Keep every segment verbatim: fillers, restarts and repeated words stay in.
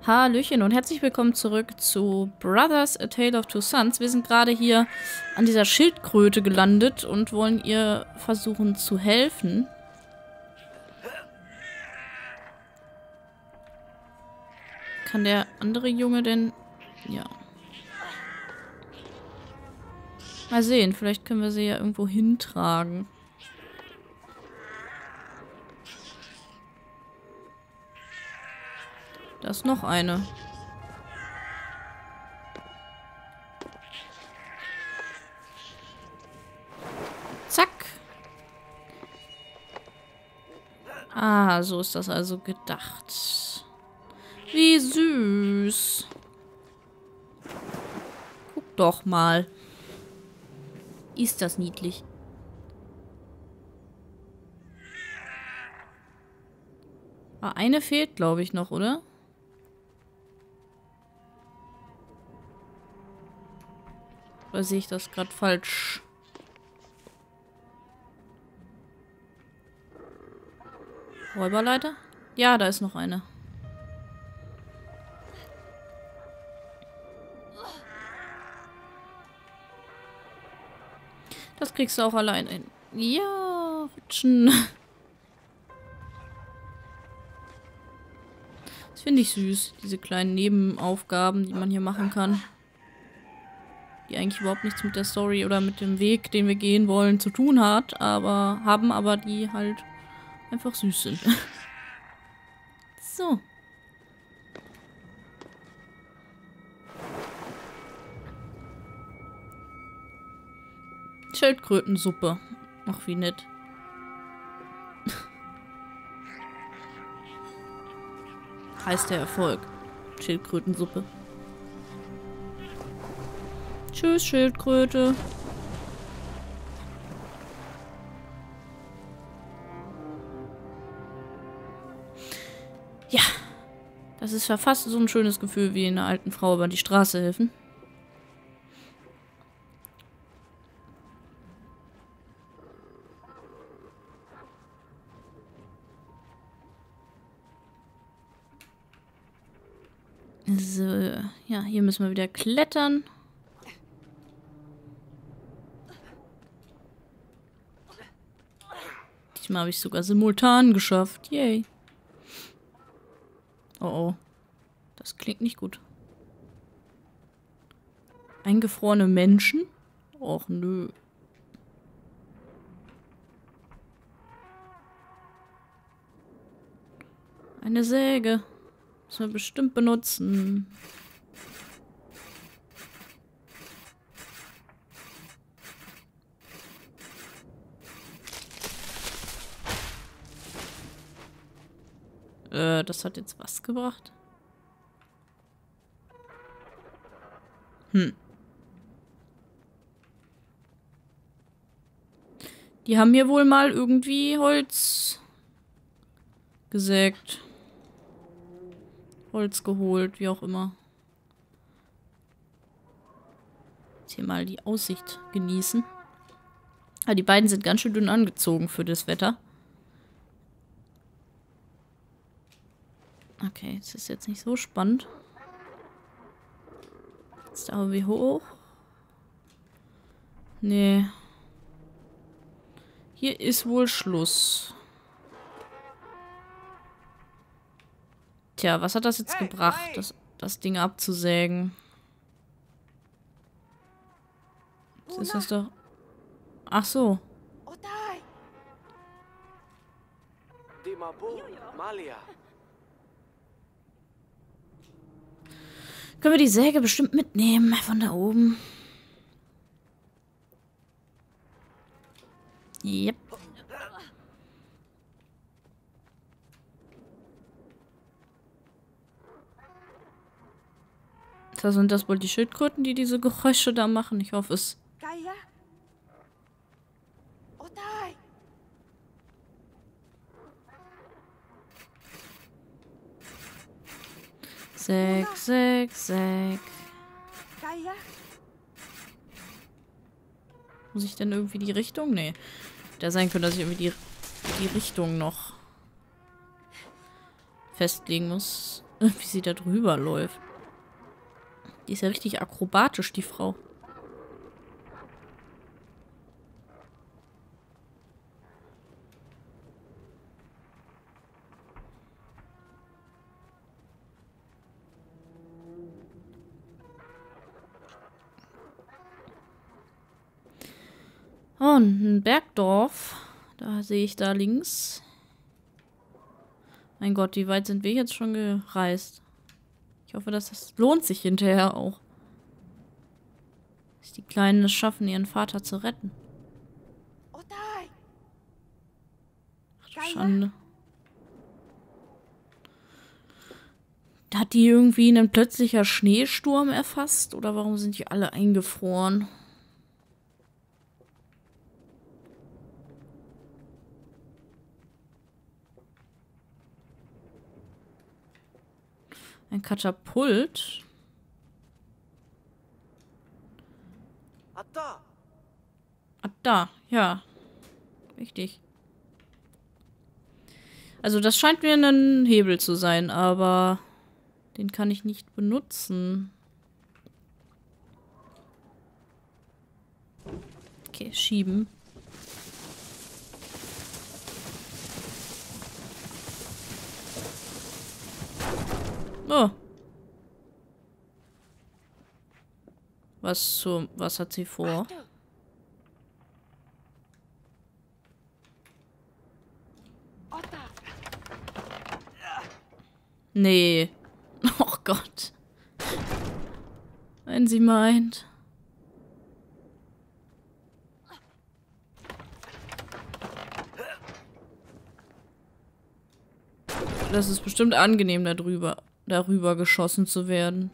Hallöchen und herzlich willkommen zurück zu Brothers: A Tale of Two Sons. Wir sind gerade hier an dieser Schildkröte gelandet und wollen ihr versuchen zu helfen. Kann der andere Junge denn... Ja. Mal sehen, vielleicht können wir sie ja irgendwo hintragen. Da ist noch eine. Zack. Ah, so ist das also gedacht. Wie süß. Guck doch mal. Ist das niedlich. Ah, eine fehlt, glaube ich, noch, oder? Oder sehe ich das gerade falsch? Räuberleiter? Ja, da ist noch eine. Das kriegst du auch allein hin. Ja, rutschen. Das finde ich süß, diese kleinen Nebenaufgaben, die man hier machen kann. Die eigentlich überhaupt nichts mit der Story oder mit dem Weg, den wir gehen wollen, zu tun hat, aber haben, aber die halt einfach süß sind. So. Schildkrötensuppe. Ach, wie nett. Heißt der Erfolg. Schildkrötensuppe. Tschüss, Schildkröte. Ja. Das ist ja fast so ein schönes Gefühl, wie einer alten Frau über die Straße helfen. So, ja, hier müssen wir wieder klettern. Diesmal habe ich sogar simultan geschafft. Yay. Oh oh. Das klingt nicht gut. Eingefrorene Menschen? Och nö. Eine Säge. Müssen wir bestimmt benutzen. Äh, das hat jetzt was gebracht? Hm. Die haben hier wohl mal irgendwie Holz gesägt. Holz geholt, wie auch immer. Jetzt hier mal die Aussicht genießen. Ah, die beiden sind ganz schön dünn angezogen für das Wetter. Okay, das ist jetzt nicht so spannend. Jetzt aber wie hoch? Nee. Hier ist wohl Schluss. Tja, was hat das jetzt gebracht, das, das Ding abzusägen? Jetzt ist das doch... Ach so. Können wir die Säge bestimmt mitnehmen von da oben? Yep. Da sind das wohl die Schildkröten, die diese Geräusche da machen. Ich hoffe es. Säg, säg, säg. Muss ich denn irgendwie die Richtung? Nee. Der sein könnte, dass ich irgendwie die, die Richtung noch festlegen muss, wie sie da drüber läuft. Die ist ja richtig akrobatisch, die Frau. Oh, ein Bergdorf. Da sehe ich da links. Mein Gott, wie weit sind wir jetzt schon gereist? Ich hoffe, dass das lohnt sich hinterher auch. Dass die Kleinen es schaffen, ihren Vater zu retten. Ach du Schande. Hat die irgendwie einen plötzlicher Schneesturm erfasst? Oder warum sind die alle eingefroren? Ein Katapult. Ah, da, ja. Richtig. Also das scheint mir ein Hebel zu sein, aber den kann ich nicht benutzen. Okay, schieben. Oh. Was zum, was hat sie vor? Nee. Oh Gott. Wenn sie meint. Das ist bestimmt angenehm, darüber, darüber geschossen zu werden.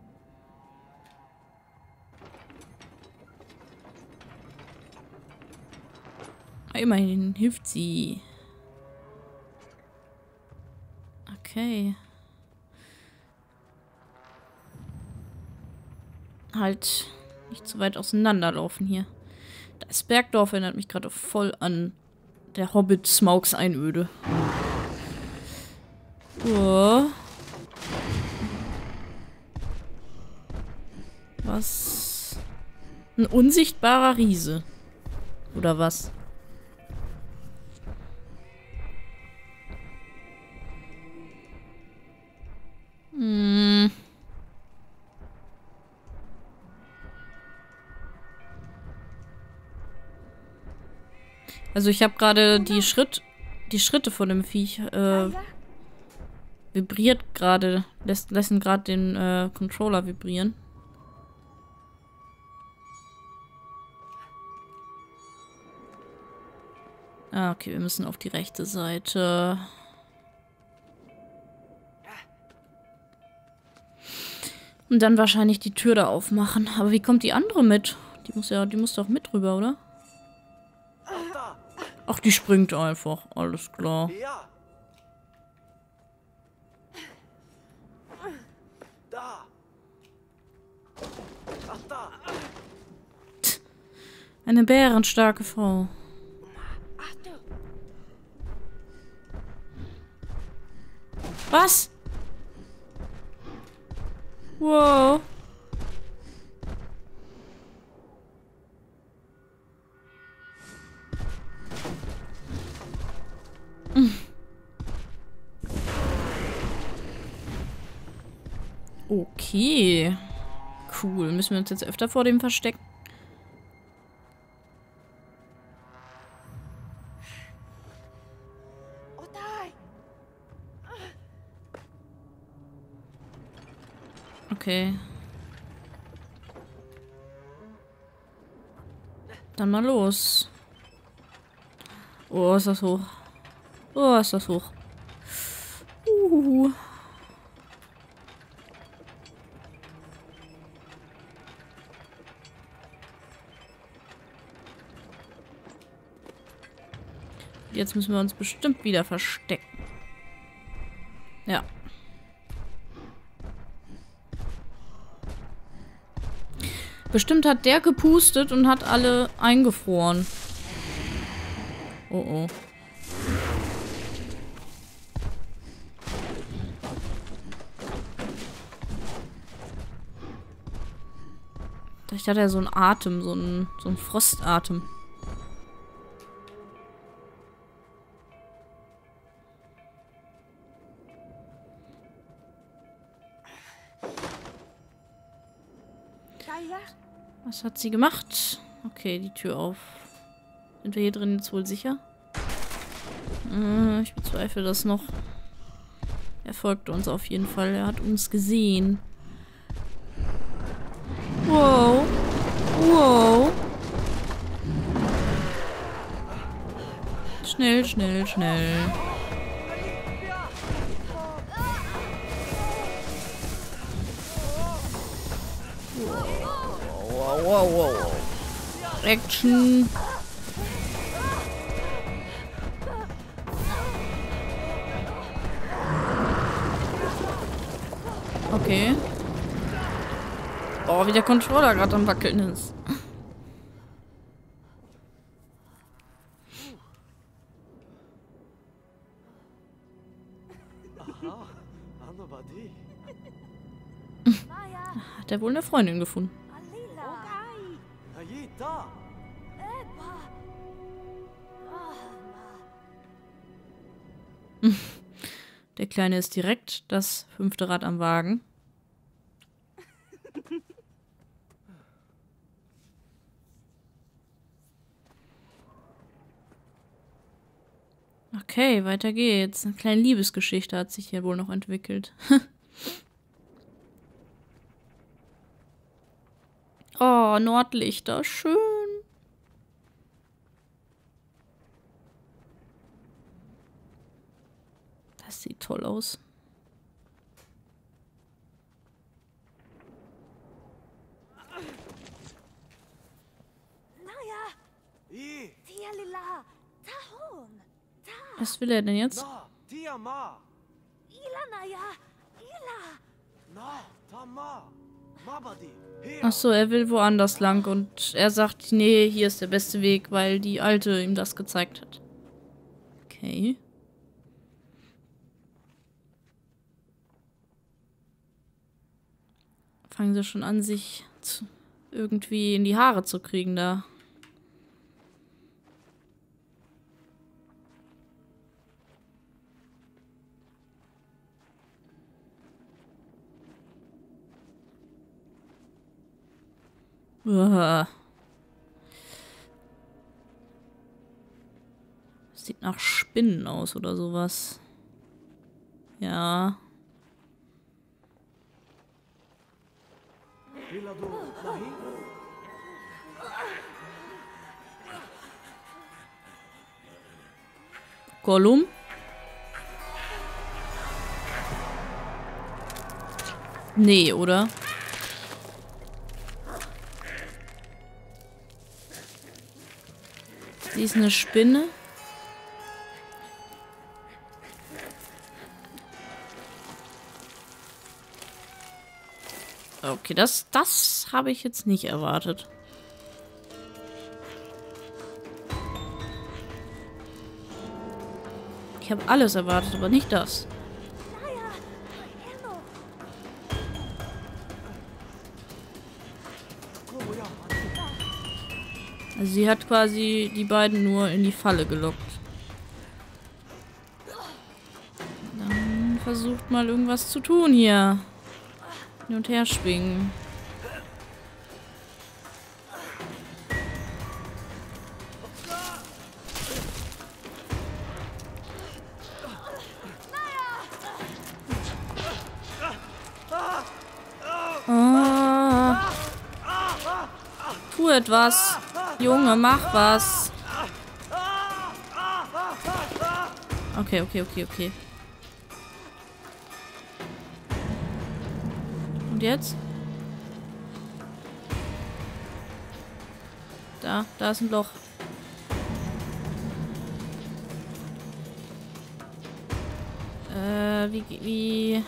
Immerhin hilft sie. Okay. Halt nicht zu weit auseinanderlaufen hier. Das Bergdorf erinnert mich gerade voll an der Hobbit Smaugs Einöde. Oh. Was? Ein unsichtbarer Riese. Oder was? Hm. Also ich habe gerade die Schritt, die Schritte von dem Viech äh, vibriert gerade, lässt, lassen gerade den äh, Controller vibrieren. Ah, okay, wir müssen auf die rechte Seite. Und dann wahrscheinlich die Tür da aufmachen. Aber wie kommt die andere mit? Die muss ja, die muss doch mit rüber, oder? Ach, die springt einfach. Alles klar. Eine bärenstarke Frau. Was? Wow. Okay. Cool. Müssen wir uns jetzt öfter vor dem verstecken? Okay. Dann mal los. Oh, ist das hoch. Oh, ist das hoch. Uh. Jetzt müssen wir uns bestimmt wieder verstecken. Ja. Bestimmt hat der gepustet und hat alle eingefroren. Oh oh. Vielleicht hat er so einen Atem, so einen, so einen Frostatem. Was hat sie gemacht? Okay, die Tür auf. Sind wir hier drin jetzt wohl sicher? Äh, ich bezweifle das noch. Er folgte uns auf jeden Fall. Er hat uns gesehen. Wow. Wow. Schnell, schnell, schnell. Wow, wow, wow. Action. Okay. Oh, wie der Controller gerade am Wackeln ist. Hat er wohl eine Freundin gefunden? Der Kleine ist direkt das fünfte Rad am Wagen. Okay, weiter geht's. Eine kleine Liebesgeschichte hat sich hier wohl noch entwickelt. Oh, Nordlichter, schön. Das sieht toll aus. Was will er denn jetzt? Ach so, er will woanders lang und er sagt, nee, hier ist der beste Weg, weil die Alte ihm das gezeigt hat. Okay. Fangen sie schon an, sich zu, irgendwie in die Haare zu kriegen da. Uah. Sieht nach Spinnen aus oder sowas. Ja. Gollum? Nee, oder? Sie ist eine Spinne. Okay, das, das habe ich jetzt nicht erwartet. Ich habe alles erwartet, aber nicht das. Also sie hat quasi die beiden nur in die Falle gelockt. Dann versucht mal irgendwas zu tun hier. Hin und her schwingen. Oh. Tu etwas. Junge, mach was. Okay, okay, okay, okay. Und jetzt? Da, da ist ein Loch. Äh, wie, wie...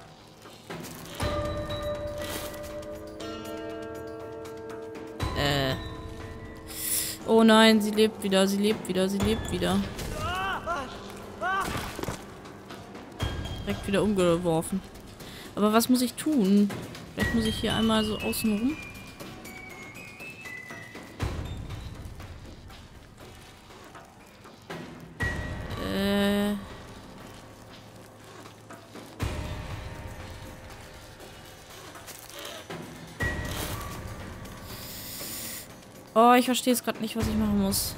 Äh... Oh nein, sie lebt wieder, sie lebt wieder, sie lebt wieder. Direkt wieder umgeworfen. Aber was muss ich tun? Vielleicht muss ich hier einmal so außen rum. Oh, ich verstehe es gerade nicht, was ich machen muss.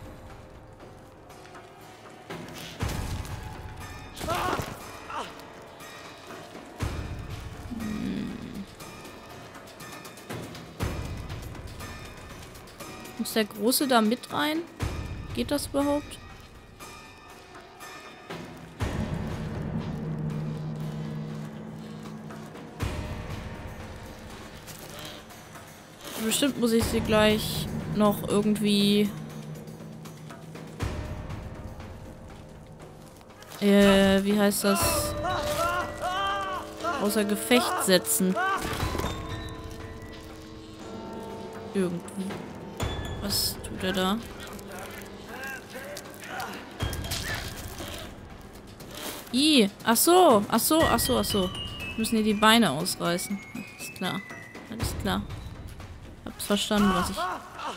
Hm. Muss der Große da mit rein? Geht das überhaupt? Bestimmt muss ich sie gleich noch irgendwie äh, wie heißt das? Außer Gefecht setzen. Irgendwie. Was tut er da? Ih, ach so, ach so, ach so, ach so. Wir müssen hier die Beine ausreißen. Alles klar. Alles klar. Hab's verstanden, was ich...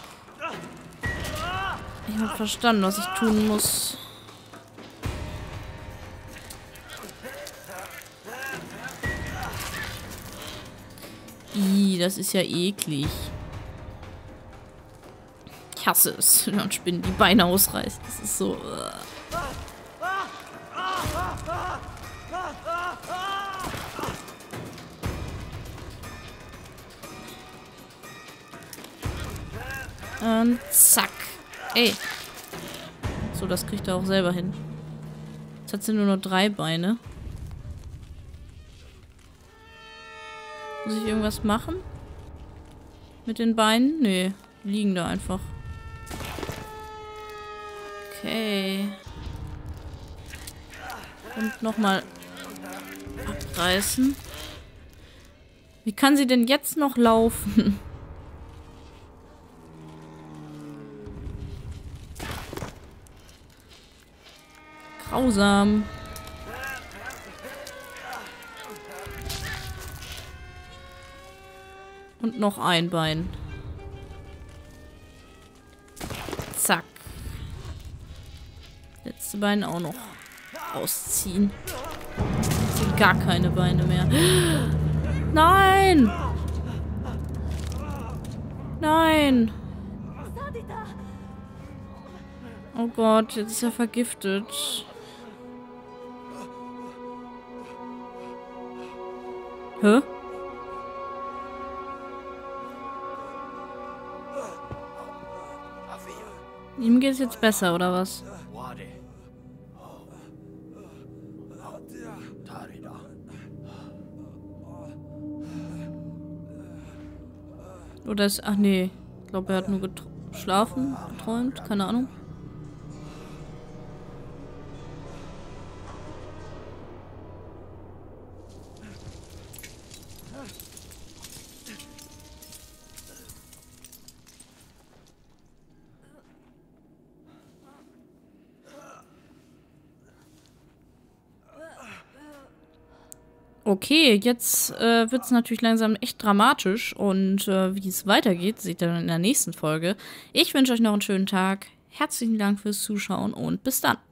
Ich hab verstanden, was ich tun muss. Ih, das ist ja eklig. Ich hasse es, wenn man Spinnen die Beine ausreißt. Das ist so... Uh. Und zack. Ey. So, das kriegt er auch selber hin. Jetzt hat sie nur noch drei Beine. Muss ich irgendwas machen? Mit den Beinen? Nee, die liegen da einfach. Okay. Und nochmal abreißen. Wie kann sie denn jetzt noch laufen? Grausam. Und noch ein Bein. Zack. Letzte Bein auch noch ausziehen. Jetzt sind gar keine Beine mehr. Nein! Nein! Oh Gott, jetzt ist er vergiftet. Hä? Ihm geht es jetzt besser, oder was? Oder ist... Ach nee. Ich glaube, er hat nur geschlafen, geträumt. Keine Ahnung. Okay, jetzt äh, wird es natürlich langsam echt dramatisch und äh, wie es weitergeht, seht ihr dann in der nächsten Folge. Ich wünsche euch noch einen schönen Tag. Herzlichen Dank fürs Zuschauen und bis dann.